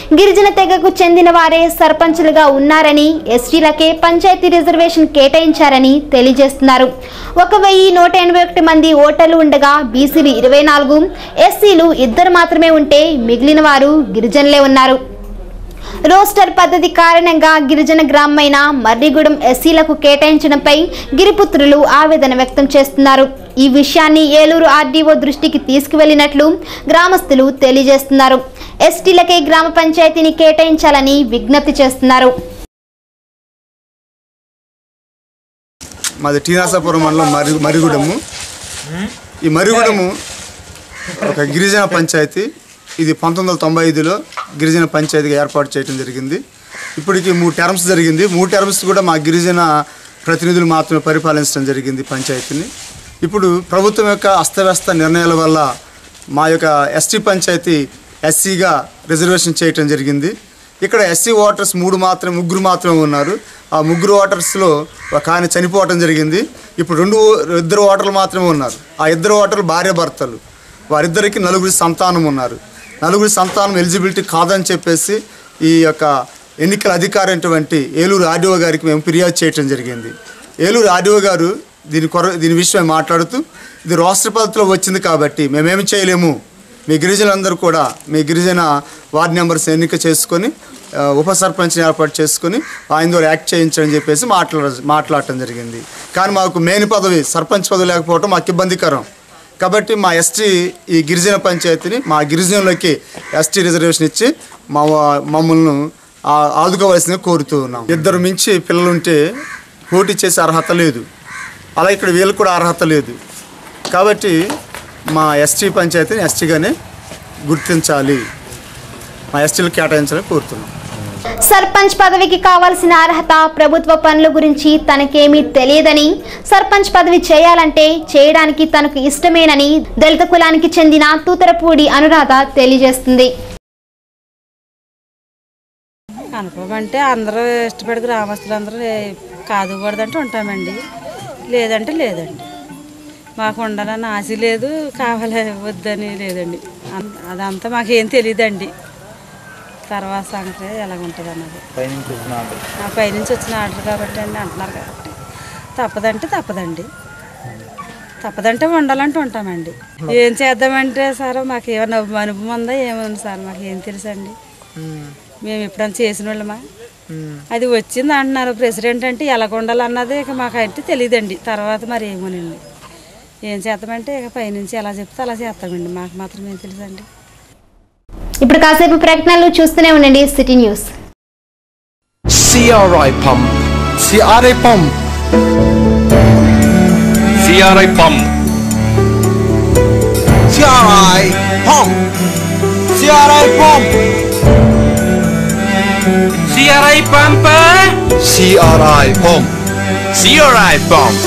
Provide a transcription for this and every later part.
గిరిజన తెగకు చెందిన వారే సర్పంచులుగా ఉన్నారని, ఎస్టీలకే పంచాయతీ రిజర్వేషన్ కేటాయించారని తెలియజేస్తున్నారు. 1181 మంది ఓటర్లు ఉండగా బీసీలు 24, ఎస్సీలు 2 మాత్రమే ఉంటే మిగిలిన వారు గిరిజనులే ఉన్నారు. రోస్టర్ పద్ధతి కారణంగా గిరిజన గ్రామమైన మర్రిగూడెం ఎస్సీలకు కేటాయించడంపై గిరిపుత్రులు ఆవేదన వ్యక్తం చేస్తున్నారు. ఈ విషయాన్ని ఏలూరు ఆర్డీఓ దృష్టికి తీసుకువెళ్లినట్లు గ్రామస్తులు తెలియజేస్తున్నారు. ఎస్టీలకే గ్రామ పంచాయతీని కేటాయించాలని విజ్ఞప్తి చేస్తున్నారు. మాది టీనాసాపురం మండలం మర్రిగూడెము. ఈ మర్రిగూడెము ఒక గిరిజన పంచాయతీ. ఇది 1995లో గిరిజన పంచాయతీగా ఏర్పాటు చేయడం జరిగింది. ఇప్పటికి 3 టర్మ్స్ జరిగింది. 3 టర్మ్స్ కూడా మా గిరిజన ప్రతినిధులు మాత్రమే పరిపాలించడం జరిగింది పంచాయతీని. ఇప్పుడు ప్రభుత్వం యొక్క అస్తవ్యస్త నిర్ణయాల వల్ల మా యొక్క ఎస్టీ పంచాయతీ ఎస్సీగా రిజర్వేషన్ చేయటం జరిగింది. ఇక్కడ ఎస్సీ ఓటర్స్ 3 మాత్రమే ఉన్నారు. ఆ 3 ఓటర్స్లో ఒక ఆయన చనిపోవటం జరిగింది. ఇప్పుడు 2 ఓటర్లు మాత్రమే ఉన్నారు. ఆ 2 ఓటర్లు భార్యాభర్తలు. వారిద్దరికి 4 సంతానం ఉన్నారు. 4 సంతానం ఎలిజిబిలిటీ కాదని చెప్పేసి ఈ యొక్క ఎన్నికల అధికారి అయినటువంటి ఏలూరు ఆర్డీఓ గారికి మేము ఫిర్యాదు చేయడం జరిగింది. ఏలూరు ఆర్డీఓ గారు దీని విషయమై మాట్లాడుతూ, ఇది రాష్ట్ర పద్ధతిలో వచ్చింది కాబట్టి మేమేమి చేయలేము, మీ గిరిజనులందరూ కూడా మీ గిరిజన వార్డు మెంబర్స్ ఎన్నిక చేసుకొని ఉప సర్పంచ్ని ఏర్పాటు చేసుకొని ఆయన ద్వారా యాక్ట్ చేయించని చెప్పేసి మాట్లాడటం జరిగింది. కానీ మాకు మెయిన్ పదవి సర్పంచ్ పదవి లేకపోవడం మాకు ఇబ్బందికరం. కాబట్టి మా ఎస్టీ ఈ గిరిజన పంచాయతీని మా గిరిజనులకి ఎస్టీ రిజర్వేషన్ ఇచ్చి మమ్మల్ని ఆదుకోవాల్సిందిగా కోరుతూ ఉన్నాం. 2 మించి పిల్లలుంటే పోటీ చేసే అర్హత లేదు. అలా ఇక్కడ వీళ్ళకి కూడా అర్హత లేదు. కాబట్టి మా ఎస్టీ పంచాయతీని ఎస్టీగానే గుర్తించాలి, మా ఎస్టీలు కేటాయించాలని కోరుతున్నాం. సర్పంచ్ పదవికి కావాల్సిన అర్హత, ప్రభుత్వ పనుల గురించి తనకేమీ తెలియదని, సర్పంచ్ పదవి చేయాలంటే చేయడానికి తనకు ఇష్టమేనని దళిత కులానికి చెందిన తూతరపూడి అనురాధ తెలియజేస్తుంది. అనుకోమంటే అందరూ ఇష్టపడి గ్రామస్తులందరూ కాదుకూడదంటే ఉంటామండి, లేదంటే లేదండి. మాకు ఉండాలని ఆశ లేదు, కావాలి వద్దని లేదండి. అదంతా మాకేం తెలియదండి. తర్వాత సంగతి ఎలాగుంటుంది అన్నది పైనుంచి వచ్చిన ఆర్డర్ కాబట్టి అండి అంటున్నారు కాబట్టి తప్పదంటే ఉండాలంటే ఉంటామండి. ఏం చేద్దామంటే సార్ మాకు ఏమన్నా అనుభవం ఉందా ఏముంది సార్, మాకు ఏం తెలుసండి. మేము ఎప్పుడైనా చేసిన వాళ్ళమా, అది వచ్చింది అంటున్నారు. ప్రెసిడెంట్ అంటే ఎలాగ ఉండాలన్నది ఇక మాకంటే తెలియదండి. తర్వాత మరి ఏమోనండి, ఏం చేద్దామంటే ఇక పైనుంచి ఎలా చెప్తే అలా చేస్తామండి. మాకు మాత్రం ఏం తెలుసండి. ఇప్పుడు కాసేపు ప్రకటనలు చూస్తూనే ఉండండి city news. CRI Pump. CRI Pump. CRI Pump. CRI Pump. CRI Pump. CRI Pump. CRI Pump. CRI Pump.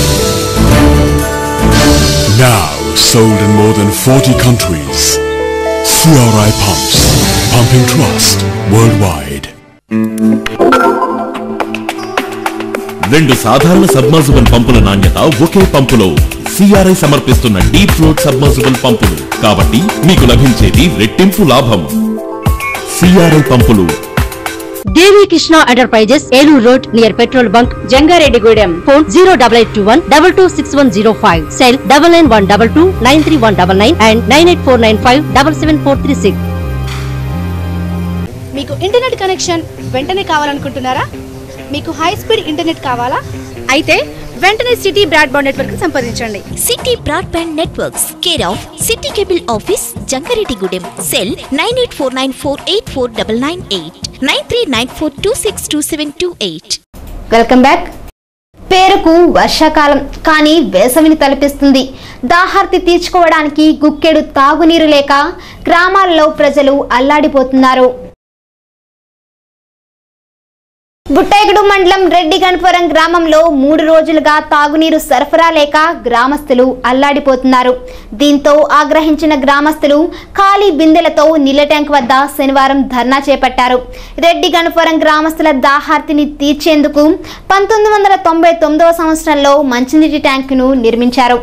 Now sold in more than 40 countries. CRI Pumps, pumping trust worldwide. 2 సాధారణ సబ్మర్సిబుల్ పంపుల నాణ్యత ఒకే పంపులో. CRI సమర్పిస్తున్న deep float submersible పంపులు కాబట్టి మీకు లభించేది రెట్టింపు లాభం. CRI పంపులు. Devi Krishna enterprises, Eluru road near petrol bunk, Jangareddygudem. Phone 08821 226105. Cell 9912 93199 and 98495 77436. మీకు ఇంటర్నెట్ కనెక్షన్ వెంటనే కావాలనుకుంటున్నారా? మీకు హై స్పీడ్ ఇంటర్నెట్ కావాలా? అయితే వెంటనే సిటీ బ్రాడ్బ్యాండ్ నెట్వర్క్ సంప్రదించండి. City broadband networks, care of city cable office, Jangareddygudem. Cell 9849484998 9394262728. Welcome back. పేరుకు వర్షాకాలం కానీ వేసవిని తలపిస్తుంది. దాహార్తి తీర్చుకోవడానికి గుక్కెడు తాగునీరు లేక గ్రామాలలో ప్రజలు అల్లాడిపోతున్నారు. బుట్టేగూడు మండలం రెడ్డి గణపురం గ్రామంలో 3 రోజులుగా తాగునీరు సరఫరా లేక గ్రామస్తులు అల్లాడిపోతున్నారు. దీంతో ఆగ్రహించిన గ్రామస్తులు ఖాళీ బిందెలతో నీళ్ల ట్యాంక్ వద్ద శనివారం ధర్నా చేపట్టారు. రెడ్డి గణపురం గ్రామస్తుల దాహార్తిని తీర్చేందుకు 1999వ సంవత్సరంలో మంచినీటి ట్యాంకును నిర్మించారు.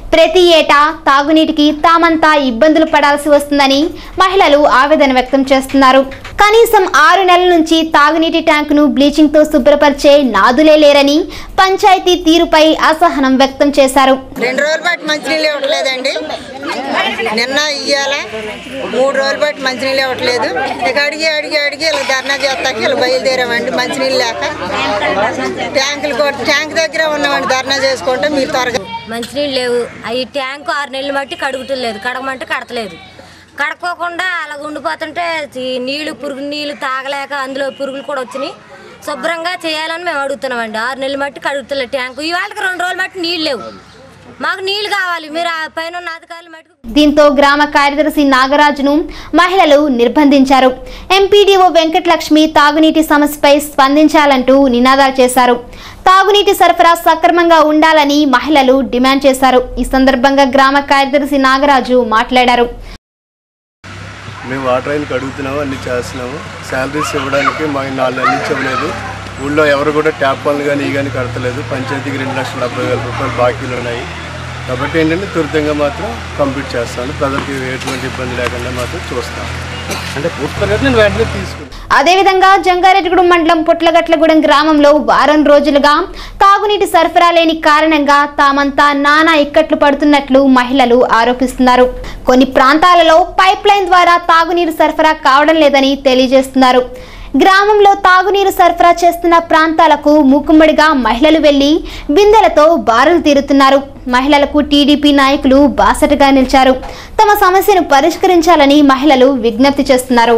ప్రతి ఏటా తాగునీటికి తామంతా ఇబ్బందులు పడాల్సి వస్తుందని మహిళలు ఆవేదన వ్యక్తం చేస్తున్నారు. కనీసం 6 నెలల నుంచి తాగునీటి ట్యాంకును బ్లీచింగ్ తో శుభ్రపరిచే నాదులే లేరని పంచాయతీ తీరుపై అసహనం వ్యక్తం చేశారు. 2 రోజులు బట్టి మంచినీళ్ళు ఇవ్వట్లేదండి. నిన్న ఇయ్యాల 3 రోజులు బట్టి మంచినీళ్ళు ఇవ్వట్లేదు. ఇక అడిగి ఇలా ధర్నా చేస్తాకి ఇలా బయలుదేరామండి. మంచినీళ్ళు లేక ట్యాంక్ దగ్గర ఉన్నామండి. ధర్నా చేసుకుంటే మీరు త్వరగా మంచినీళ్ళు లేవు. అవి ట్యాంకు 6 నెలలు బట్టి కడుగుతలేదు. కడగమంటే కడతలేదు. కడుక్కోకుండా అలా ఉండిపోతుంటే నీళ్లు పురుగు నీళ్ళు తాగలేక అందులో పురుగులు కూడా వచ్చినాయి. శుభ్రంగా చేయాలని మేము అడుగుతున్నామండి. 6 నెలలు బట్టి కడుగుతలేదు ట్యాంకు. ఇవాళకి 2 రోజులు బట్టి నీళ్ళు లేవు. మాకు నీళ్లు కావాలి. మీరు ఆ పైన ఉన్న అధికారులు మటుకు. దీంతో గ్రామ కార్యదర్శి నాగరాజును మహిళలు నిర్బంధించారు. ఎంపీడీఓ వెంకటలక్ష్మి తాగునీటి సమస్యపై స్పందించాలంటూ నినాదాలు చేశారు. తాగునీటి సరఫరా సక్రమంగా ఉండాలని మహిళలు డిమాండ్ చేశారు. ఈ సందర్భంగా గ్రామ కార్యదర్శి నాగరాజు మాట్లాడారు. మేము వాటర్ అయినకి అడుగుతున్నాము, అన్ని చేస్తున్నాము. శాలరీస్ ఇవ్వడానికి మాకు 4 నెలల నుంచి ఇవ్వలేదు. ఊళ్ళో ఎవరు కూడా ట్యాప్ పనులు కానీ ఈ కానీ కడతలేదు. పంచాయతీకి 2,70,000 రూపాయలు బాకీలు ఉన్నాయి. కాబట్టి ఏంటంటే త్వరితంగా మాత్రం కంప్లీట్ చేస్తాను. ప్రజలకి ఎటువంటి ఇబ్బంది లేకుండా మాత్రం చూస్తాను. అంటే పూర్తిగా నేను వెంటనే తీసుకున్నాను. అదేవిధంగా జంగారెడ్డిగూడెం మండలం పుట్లగట్లగూడెం గ్రామంలో వారం రోజులుగా తాగునీటి సరఫరా లేని కారణంగా తామంతా నానా ఇక్కట్లు పడుతున్నట్లు మహిళలు ఆరోపిస్తున్నారు. కొన్ని ప్రాంతాలలో పైప్ లైన్ ద్వారా తాగునీరు సరఫరా కావడం లేదని తెలియజేస్తున్నారు. గ్రామంలో తాగునీరు సరఫరా చేస్తున్న ప్రాంతాలకు మూకుమ్మడిగా మహిళలు వెళ్లి బిందెలతో బారులు తీరుతున్నారు. మహిళలకు టీడీపీ నాయకులు బాసటగా నిలిచారు. తమ సమస్యను పరిష్కరించాలని మహిళలు విజ్ఞప్తి చేస్తున్నారు.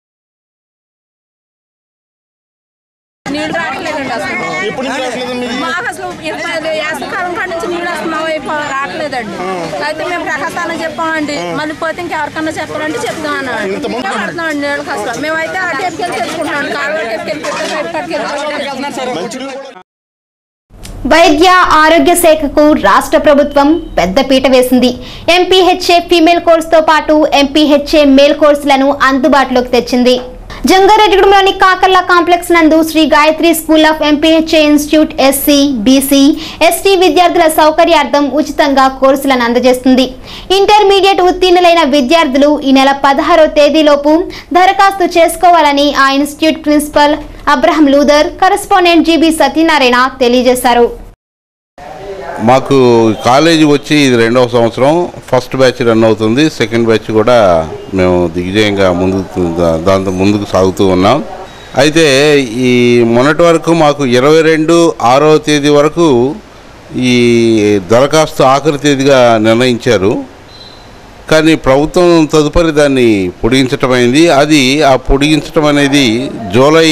నీళ్ళు రావట్లేదండి. అసలు మాకు అసలు వేసవికాలం కాడ నుంచి నీళ్ళు అసలు రావట్లేదండి. అయితే మేము ప్రకాశాన్ని చెప్పామండి. మళ్ళీ పోతే ఇంకెవరికన్నా చెప్పాలంటే చెప్తామన్నామండి. పడుతున్నామండి నీళ్ళకి అసలు. మేమైతే ఆ టెప్కెళ్ళి తెచ్చుకుంటున్నాం. కాలువ టెప్కెళ్ళి. వైద్య ఆరోగ్య శాఖకు రాష్ట్ర ప్రభుత్వం పెద్దపీట వేసింది. ఎంపీహెచ్ఏ ఫీమేల్ కోర్సుతో పాటు ఎంపీహెచ్ఏ మేల్ కోర్సులను అందుబాటులోకి తెచ్చింది. జంగారెడ్డిగూడెంలోని కాకర్ల కాంప్లెక్స్ నందు Sri Gayatri school of MPHA institute SC, BC, ST విద్యార్థుల సౌకర్యార్థం ఉచితంగా కోర్సులను అందజేస్తుంది. ఇంటర్మీడియట్ ఉత్తీర్ణులైన విద్యార్థులు ఈ నెల 16వ తేదీలోపు దరఖాస్తు చేసుకోవాలని ఆ institute principal Abraham Luther, correspondent GB Satyanarayana తెలియజేశారు. మాకు కాలేజీ వచ్చి ఇది 2వ సంవత్సరం. ఫస్ట్ బ్యాచ్ రన్ అవుతుంది. సెకండ్ బ్యాచ్ కూడా మేము దిగ్విజయంగా దాంతో ముందుకు సాగుతూ ఉన్నాం. అయితే ఈ మొన్నటి వరకు మాకు 22/6వ తేదీ వరకు ఈ దరఖాస్తు ఆఖరి తేదీగా నిర్ణయించారు. కానీ ప్రభుత్వం తదుపరి దాన్ని పొడిగించటం అయింది. అది ఆ పొడిగించటం అనేది జూలై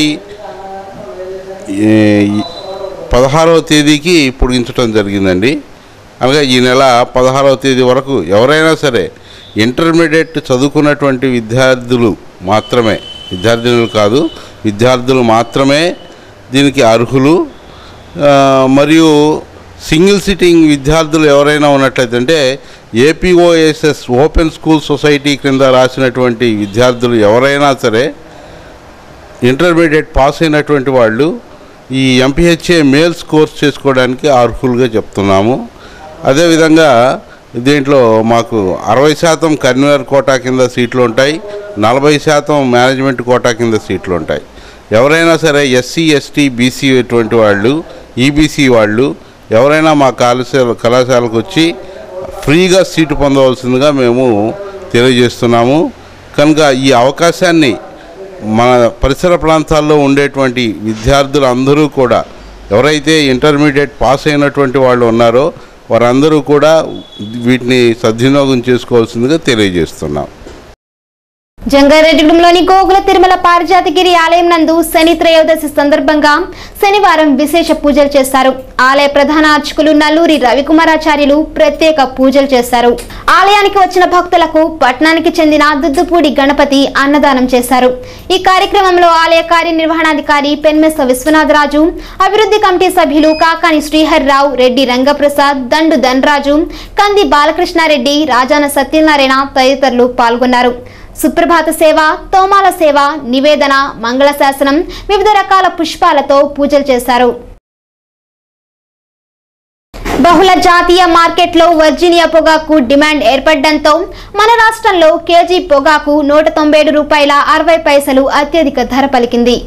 16వ తేదీకి పొడిగించడం జరిగిందండి. అనగా ఈ నెల 16వ తేదీ వరకు ఎవరైనా సరే ఇంటర్మీడియట్ చదువుకున్నటువంటి విద్యార్థులు మాత్రమే, విద్యార్థినులు కాదు, విద్యార్థులు మాత్రమే దీనికి అర్హులు. మరియు సింగిల్ సిట్టింగ్ విద్యార్థులు ఎవరైనా ఉన్నట్లయితే అంటే ఏపీఓఎస్ఎస్ ఓపెన్ స్కూల్ సొసైటీ క్రింద రాసినటువంటి విద్యార్థులు ఎవరైనా సరే ఇంటర్మీడియట్ పాస్ అయినటువంటి వాళ్ళు ఈ ఎంపీహెచ్ఏ మేల్స్ కోర్స్ చేసుకోవడానికి అర్హులుగా చెప్తున్నాము. అదేవిధంగా దీంట్లో మాకు 60% కన్వీనర్ కోటా కింద సీట్లు ఉంటాయి, 40% మేనేజ్మెంట్ కోటా కింద సీట్లు ఉంటాయి. ఎవరైనా సరే ఎస్సీ, ఎస్టీ, బీసీ అటువంటి వాళ్ళు, ఈబీసీ వాళ్ళు ఎవరైనా మా కళాశాలకు వచ్చి ఫ్రీగా సీటు పొందవలసిందిగా మేము తెలియజేస్తున్నాము. కనుక ఈ అవకాశాన్ని మన పరిసర ప్రాంతాల్లో ఉండేటువంటి విద్యార్థులు అందరూ కూడా, ఎవరైతే ఇంటర్మీడియట్ పాస్ అయినటువంటి వాళ్ళు ఉన్నారో వారందరూ కూడా వీటిని సద్వినియోగం చేసుకోవాల్సిందిగా తెలియజేస్తున్నాం. జంగారెడ్డిగూడెంలోని గోగుల తిరుమల పారిజాతగిరి ఆలయం నందు శని త్రయోదశి సందర్భంగా శనివారం విశేష పూజలు చేశారు. ఆలయ ప్రధాన అర్చకులు నల్లూరి రవికుమారాచార్యులు ప్రత్యేక పూజలు చేశారు. ఆలయానికి వచ్చిన భక్తులకు పట్టణానికి చెందిన దుద్దుపూడి గణపతి అన్నదానం చేశారు. ఈ కార్యక్రమంలో ఆలయ కార్యనిర్వహణాధికారి పెన్మెస్స విశ్వనాథరాజు, అభివృద్ధి కమిటీ సభ్యులు కాకాని శ్రీహర్రావు, రెడ్డి రంగప్రసాద్, దండు ధనరాజు, కంది బాలకృష్ణారెడ్డి, రాజాన సత్యనారాయణ తదితరులు పాల్గొన్నారు. సుప్రభాత సేవ, తోమాల సేవ, నివేదన, మంగళశాసనం, వివిధ రకాల పుష్పాలతో పూజలు చేశారు. బహుళ జాతీయ మార్కెట్లో వర్జీనియా పొగాకు డిమాండ్ ఏర్పడడంతో మన రాష్ట్రంలో కేజీ పొగాకు 197 రూపాయల 60 పైసలు అత్యధిక ధర పలికింది.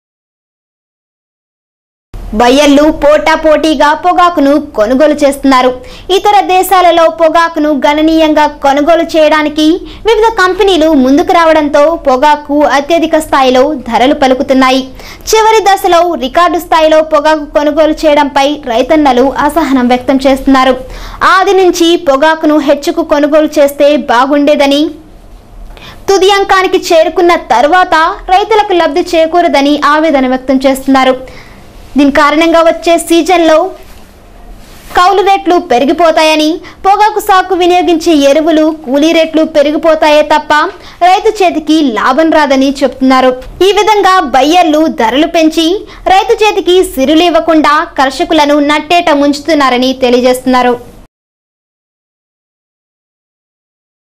బయ్యర్లు పోటాపోటీగా పొగాకును కొనుగోలు చేస్తున్నారు. ఇతర దేశాలలో పొగాకును గణనీయంగా కొనుగోలు చేయడానికి వివిధ కంపెనీలు ముందుకు రావడంతో పొగాకు అత్యధిక స్థాయిలో ధరలు పలుకుతున్నాయి. చివరి దశలో రికార్డు స్థాయిలో పొగాకు కొనుగోలు చేయడంపై రైతన్నలు అసహనం వ్యక్తం చేస్తున్నారు. ఆది నుంచి పొగాకును హెచ్చుకు కొనుగోలు చేస్తే బాగుండేదని, తుది అంకానికి చేరుకున్న తర్వాత రైతులకు లబ్ధి చేకూరదని ఆవేదన వ్యక్తం చేస్తున్నారు. దీని కారణంగా వచ్చే సీజన్లో కౌలు రేట్లు పెరిగిపోతాయని, పొగాకు సాగు వినియోగించే ఎరువులు కూలీ రేట్లు పెరిగిపోతాయే తప్ప రైతు చేతికి లాభం రాదని చెబుతున్నారు. ఈ విధంగా బయ్యర్లు ధరలు పెంచి రైతు చేతికి సిరులు ఇవ్వకుండా కర్షకులను నట్టేట ముంచుతున్నారని తెలియజేస్తున్నారు.